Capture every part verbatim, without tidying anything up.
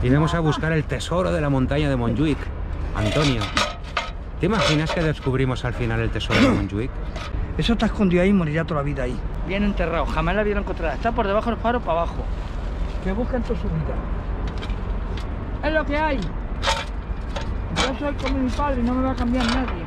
Iremos a buscar el tesoro de la montaña de Montjuic. Antonio, ¿te imaginas que descubrimos al final el tesoro de Montjuic? Eso está escondido ahí y morirá toda la vida ahí. Bien enterrado, jamás la vieron encontrada. Está por debajo del faro, para abajo. Que busquen toda su vida. Es lo que hay. Yo soy como mi padre y no me va a cambiar nadie.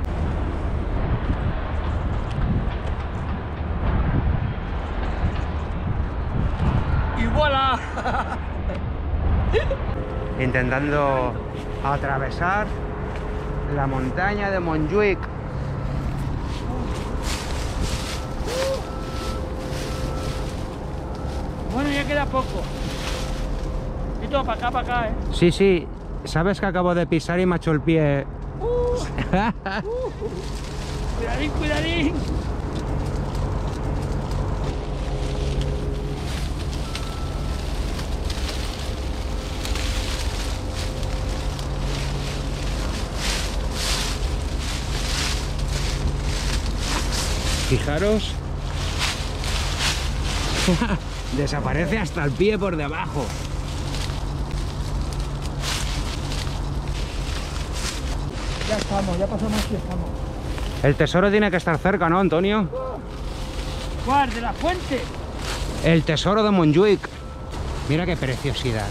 Y voilà. Intentando atravesar la montaña de Montjuic. Bueno, ya queda poco. Y todo para acá, para acá, ¿eh? Sí, sí. ¿Sabes que acabo de pisar y me ha hecho el pie? Uh, uh, cuidadín, cuidadín. Fijaros. Desaparece hasta el pie por debajo. Ya estamos, ya pasamos y estamos. El tesoro tiene que estar cerca, ¿no, Antonio? ¿Cuál? ¿De la fuente? El tesoro de Montjuic. Mira qué preciosidad.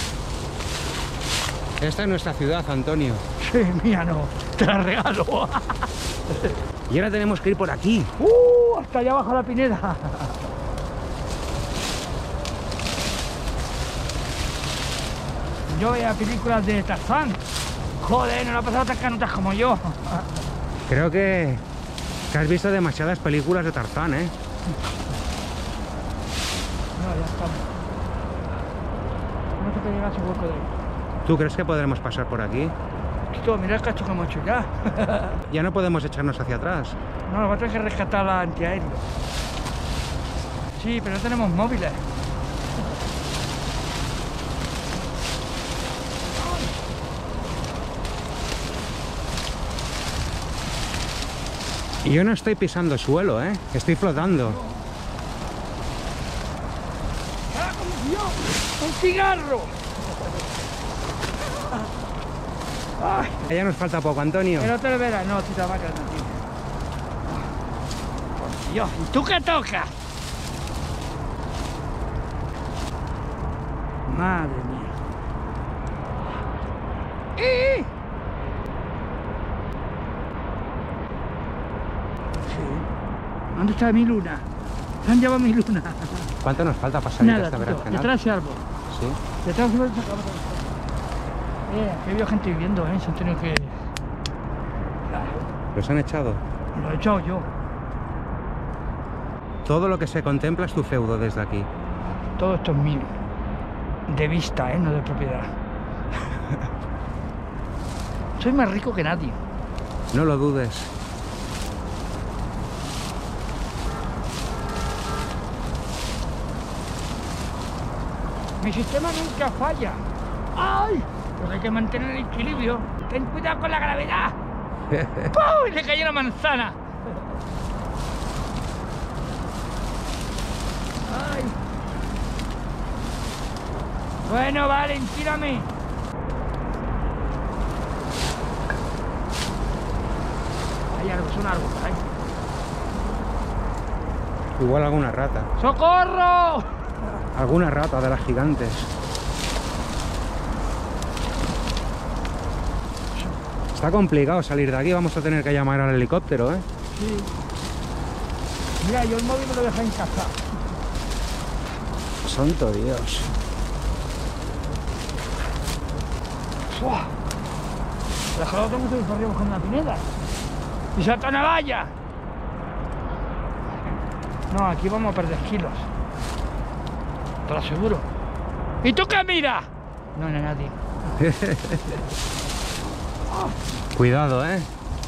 Esta es nuestra ciudad, Antonio. Sí, mía no, te la regalo. Y ahora tenemos que ir por aquí. Uh, hasta allá abajo la Pineda. Yo veía películas de Tarzán. Joder, no lo ha pasado tan canutas como yo. Creo que, que has visto demasiadas películas de Tarzán, ¿eh? No, ya estamos. No se puede llegar a ese hueco de ahí. ¿Tú crees que podremos pasar por aquí? Tito, mira el cacho que hemos hecho ya. Ya no podemos echarnos hacia atrás. No, nos va a tener que rescatar la antiaéreo. Sí, pero no tenemos móviles. Y yo no estoy pisando suelo, ¿eh? Estoy flotando. ¡Ah, como yo! ¡Un cigarro! Ay, Ya nos falta poco, Antonio. que no te lo verás, no, tita vaca, no, tío. Por Dios, ¿y tú qué tocas? Madre mía. ¡Eh! Sí. ¿Dónde está mi luna? ¿Se han llevado mi luna? ¿Cuánto nos falta para salir de Nada, este Tito, berenjenal? detrás de ese árbol. Sí. Detrás de ese árbol. Eh, que veo gente viviendo, ¿eh? Se han tenido que... ¿Los han echado? Lo he echado yo. Todo lo que se contempla es tu feudo desde aquí. Todo esto es mío. De vista, ¿eh? No de propiedad. Soy más rico que nadie. No lo dudes. Mi sistema nunca falla. ¡Ay! Pero hay que mantener el equilibrio. Ten cuidado con la gravedad. ¡Pum! Y le cayó una manzana. ¡Ay! Bueno, vale, tírame. Hay algo, es un árbol, ¿eh? Igual alguna rata. ¡Socorro! Alguna rata de las gigantes. Está complicado salir de aquí. Vamos a tener que llamar al helicóptero, ¿eh? Sí. Mira, yo el móvil me lo dejé en casa. Santo Dios. ¡Fua! Déjalo, tengo que ir para arriba buscando una pineda. ¡Y salta una valla! No, aquí vamos a perder kilos. Te lo aseguro. ¿Y tú qué miras? No, no hay nadie. Cuidado, ¿eh?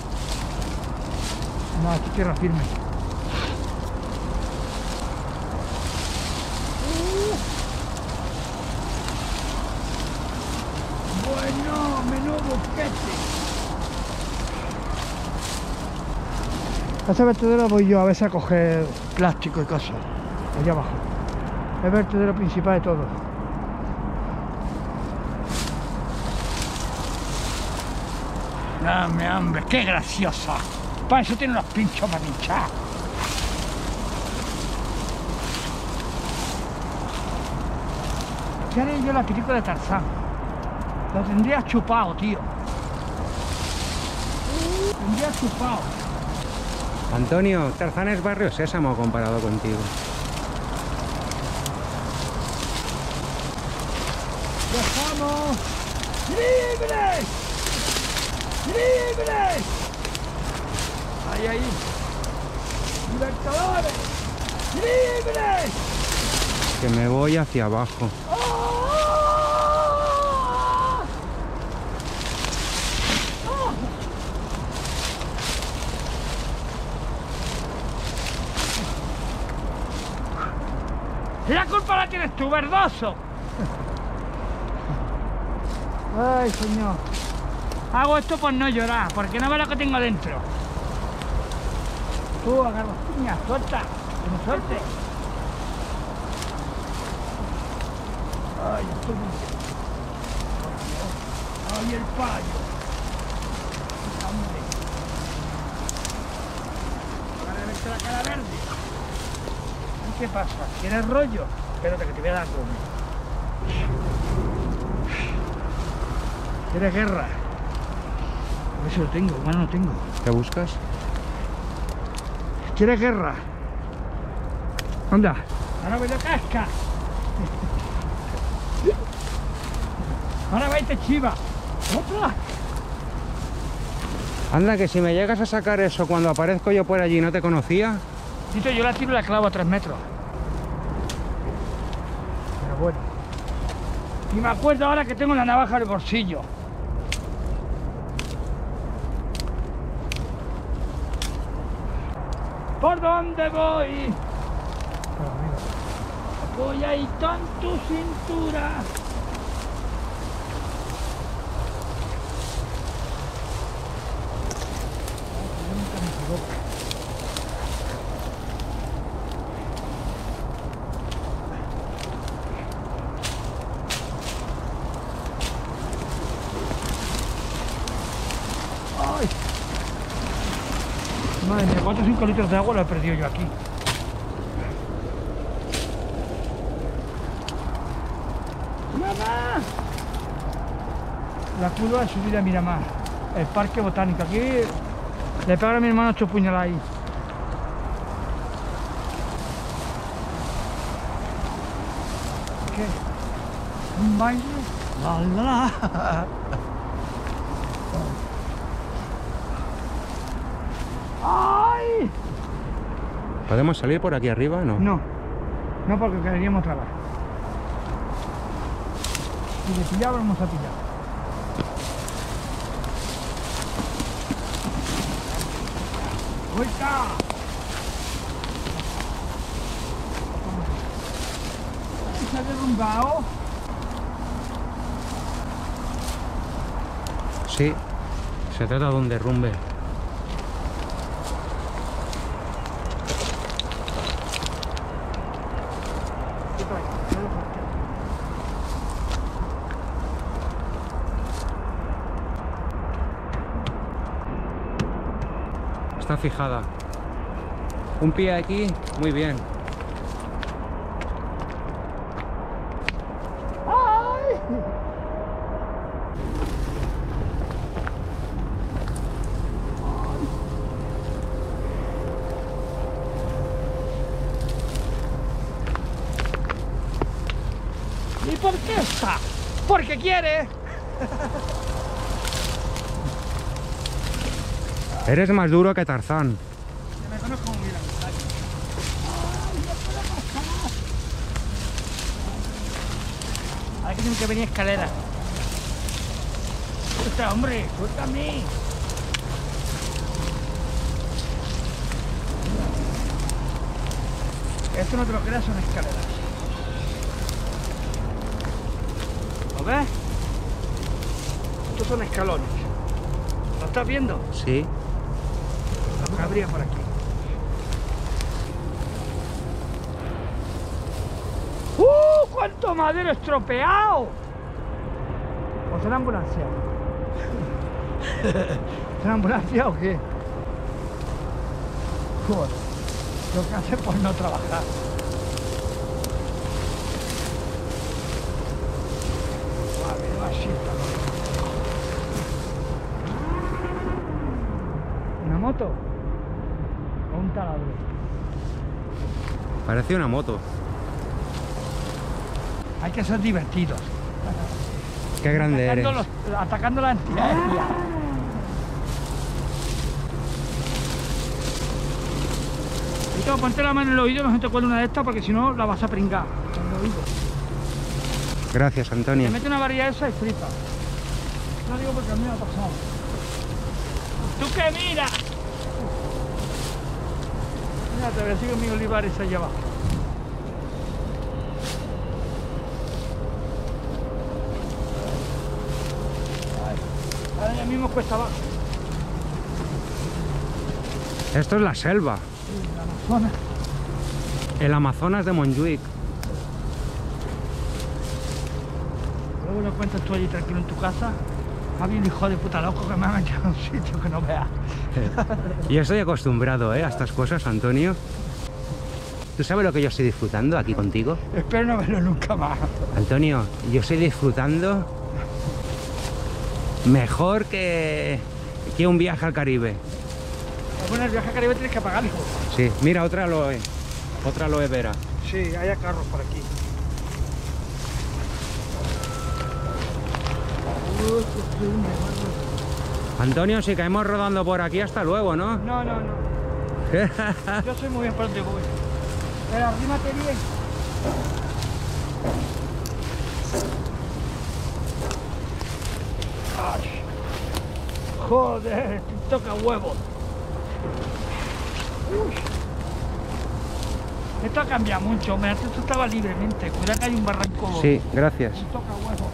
No, aquí tierra firme. Bueno, menudo pete. A ese vertedero voy yo a veces a coger plástico y cosas. Allá abajo. Es el vertedero principal de todo. Dame, hombre, qué graciosa. Para eso tiene unos pinchos para pinchar. ¿Qué haré yo la película de Tarzán? Lo tendría chupado, tío. Lo tendría chupado. Antonio, Tarzán es barrio Sésamo comparado contigo. ¡Dejamos! ¡Libres! ¡Libres! ¡Ahí, ahí! ¡Libertadores! ¡Libres! Que me voy hacia abajo. ¡Oh! ¡Oh! La culpa la tienes tú, verdoso. Ay, señor. Hago esto por no llorar, porque no ve lo que tengo dentro. Tú, agarra las piñas, suelta, que me suelte. Ay, estoy bien. Ay, el payo. Hombre. Ahora verte la cara verde. ¿Y qué pasa? ¿Quieres rollo? Espérate que te voy a dar rollo. ¿Quieres guerra? A ver si lo tengo, bueno, no tengo. ¿Qué buscas? ¿Quieres guerra? Anda, ahora voy de casca. Ahora va y te chiva. ¡Otra! Anda, que si me llegas a sacar eso cuando aparezco yo por allí, ¿no te conocía? Dito, yo la tiro y la clavo a tres metros. Pero bueno. Y me acuerdo ahora que tengo la navaja en el bolsillo. ¿Por dónde voy? Apoyadito en tu cintura. Nunca me equivoco. Ay. Madre mía, cuatro o cinco litros de agua lo he perdido yo aquí. ¡Mamá! La curva de subida a Miramar, el parque botánico. Aquí le pego a mi hermano ocho puñaladas ahí. ¿Qué? ¿Un baile? La, la, la. ¡Ay! ¿Podemos salir por aquí arriba? No. No, no porque caeríamos otra vez. Si le pillamos, vamos a pillar. ¡Vuelta! ¿Se ha derrumbado? Sí, se trata de un derrumbe. Está fijada. Un pie aquí, muy bien. ¡Ay! ¿Y por qué está? Porque quiere. Eres más duro que Tarzán. Me conozco muy bien la montaña. ¡Ay, no puedo pasar! Ahora que tiene que venir escalera. Suelta, hombre, suéltame. Esto no te lo creas, son escaleras. ¿Lo ves? Estos son escalones. ¿Lo estás viendo? Sí. La cabría por aquí. ¡Uh! ¡Cuánto madero estropeado! ¿O será ambulancia? ¿La ambulancia o qué? Joder, lo que hace por no trabajar. ¿Una moto? ¿O un taladro? Parece una moto. Hay que ser divertidos. Qué grande eres. Atacando, los, atacando las entidades. Vito, ponte la mano en el oído, no se te cuele una de estas porque si no la vas a pringar. En el oído. Gracias, Antonio. Te mete una varilla esa y flipa. No digo porque a mí me ha pasado. ¿Tú qué miras? Mira, te sigo mi olivares allá abajo. Ay, ahora ya mismo cuesta abajo. Esto es la selva. Sí, la Amazonas. El Amazonas de Montjuic. Luego lo cuentas tú allí tranquilo en tu casa. Había un hijo de puta loco que me ha metido en un sitio que no veas. Yo estoy acostumbrado, ¿eh? a estas cosas, Antonio. ¿Tú sabes lo que yo estoy disfrutando aquí contigo? Espero no verlo nunca más. Antonio, yo estoy disfrutando mejor que, que un viaje al Caribe. Bueno, el viaje a Caribe tienes que pagar, hijo. Sí, mira, otra aloe. Otra aloe vera. Sí, hay carros por aquí. Antonio, si caemos rodando por aquí, hasta luego, ¿no? No, no, no. Yo soy muy bien por donde voy. Pero arrímate bien. Ay. Joder, toca huevos. Uy. Esto ha cambiado mucho, me antes esto estaba libremente. Cuidado que hay un barranco. Sí, gracias. Toca huevos.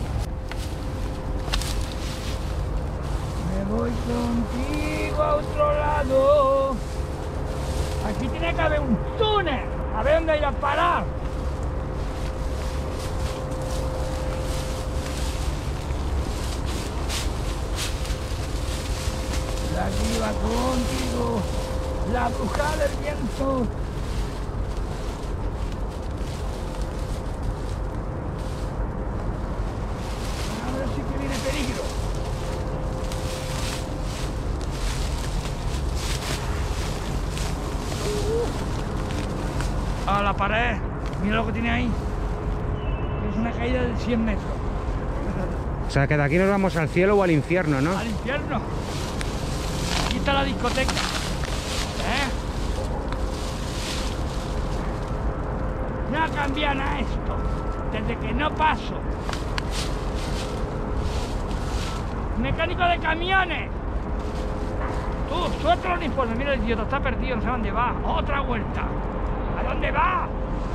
Me voy contigo a otro lado. Aquí tiene que haber un túnel. A ver dónde ir a parar. La que iba contigo, la bruja del viento. A ver si que viene peligro. A la pared, mira lo que tiene ahí. Es una caída de cien metros. O sea, que de aquí nos vamos al cielo o al infierno, ¿no? Al infierno. Aquí está la discoteca. ¿Eh? No ha cambiado nada esto. Desde que no paso. Mecánico de camiones. Tú, suelta el uniforme. Mira el idiota, está perdido, no sé dónde va. Otra vuelta. ¿A dónde va?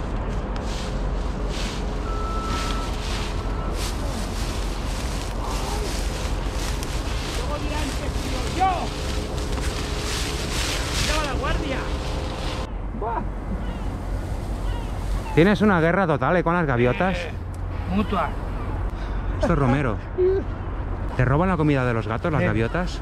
Luego dirán que soy yo. Lleva la guardia. Buah. Tienes una guerra total, ¿eh? Con las gaviotas. Eh, mutua. Esto es Romero. ¿Te roban la comida de los gatos, las Eh. gaviotas?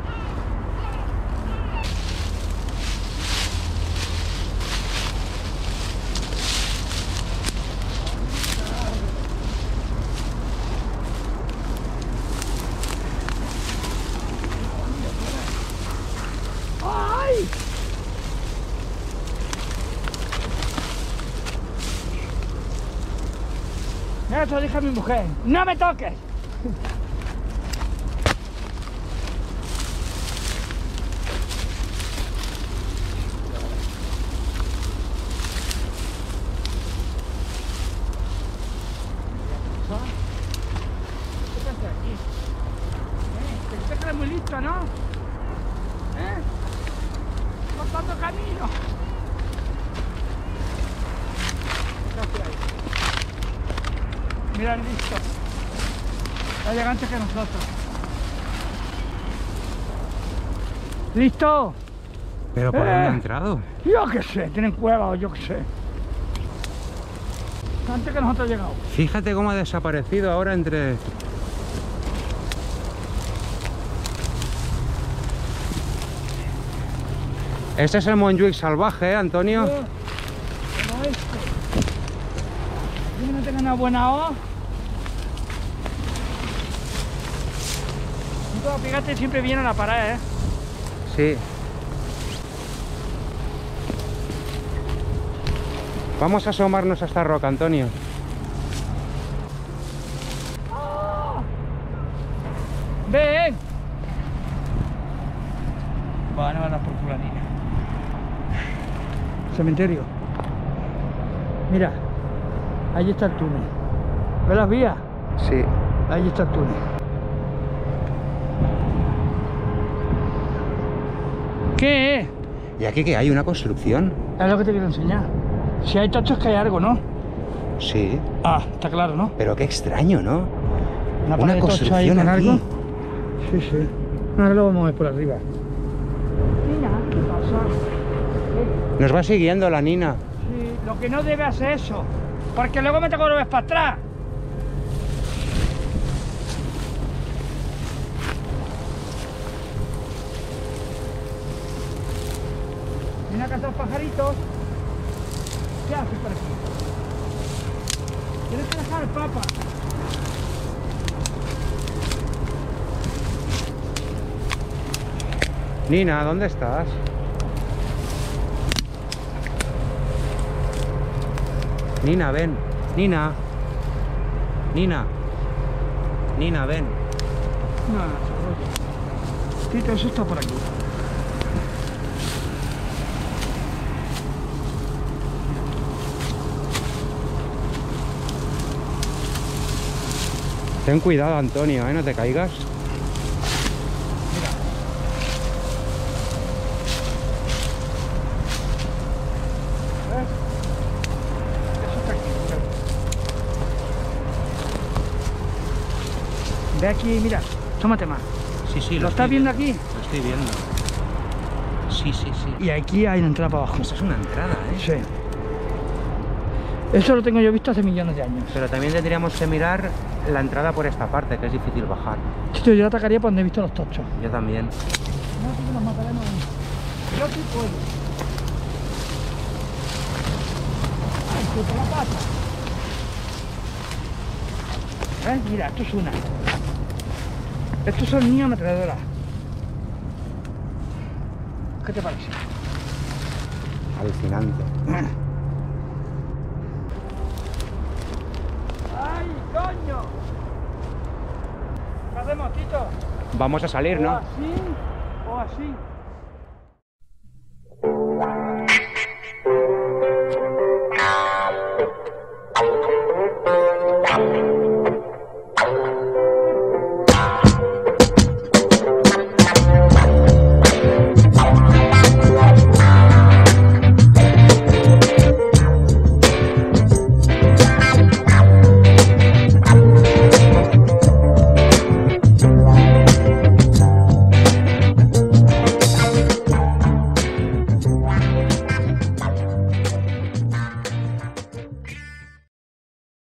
¡Ay! Mira, te lo dije a mi mujer. ¡No me toques! ¿Qué pasa aquí? ¿Eh? ¿Te crees muy listo, no? ¿Eh? Cortando camino. Casi ahí. Mira el listo. Está llegando antes que nosotros. ¿Listo? ¿Pero por Eh. dónde ha entrado? Yo qué sé, tienen cueva o yo qué sé. Antes que nosotros llegamos. Fíjate cómo ha desaparecido ahora entre... Este es el Montjuic salvaje, ¿eh, Antonio? Oh, como este. Yo que no tenga una buena hoja. Y todo, fíjate, siempre viene a la pared, ¿eh? Sí. Vamos a asomarnos a esta roca, Antonio. ¡Oh! ¡Ven! Va, no va a dar por culo, niña. Cementerio. Mira, ahí está el túnel. ¿Ves las vías? Sí. Ahí está el túnel. ¿Qué es? ¿Y aquí qué hay? ¿Una construcción? Es lo que te quiero enseñar. Si hay tachos que hay algo, ¿no? Sí. Ah, está claro, ¿no? Pero qué extraño, ¿no? Una, Una pared de tocho construcción ahí con aquí. algo. Sí, sí. Ahora lo vamos a ver por arriba. Mira, ¿qué pasa? Eh, Nos va siguiendo la Nina. Sí, lo que no debe hacer eso. Porque luego me tengo que volver para atrás. Mira acá los pajaritos. ¿Qué haces por aquí? ¿Quieres que dejar el papa? Nina, ¿dónde estás? Nina, ven. Nina. Nina. Nina, ven. No, no, no. Tito, eso está por aquí. Ten cuidado, Antonio, ¿eh? No te caigas. ¿Ves? Eso está aquí. Mira. Ve aquí, mira. Tómate más. Sí, sí, ¿Lo estás viendo aquí? Lo estoy viendo. Sí, sí, sí. Y aquí hay una entrada para abajo. Esa es una entrada, ¿eh? Sí. Eso lo tengo yo visto hace millones de años. Pero también tendríamos que mirar la entrada por esta parte, que es difícil bajar. Tito, yo la atacaría por donde he visto los tochos. Yo también. No, sí que nos mataremos. Yo sí puedo. Ay, puta la pata. ¿Ves? Mira, esto es una. Estos son niños ametralladoras. ¿Qué te parece? Alucinante. ¡Ay, coño! ¿Qué hacemos, Tito? Vamos a salir, O ¿no? así, o así.